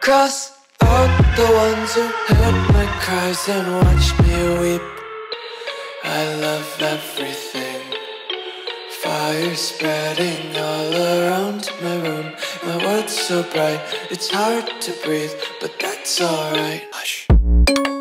Cross out the ones who heard my cries and watched me weep. I love everything. Fire spreading all around my room. My world's so bright, it's hard to breathe, but that's alright. Hush.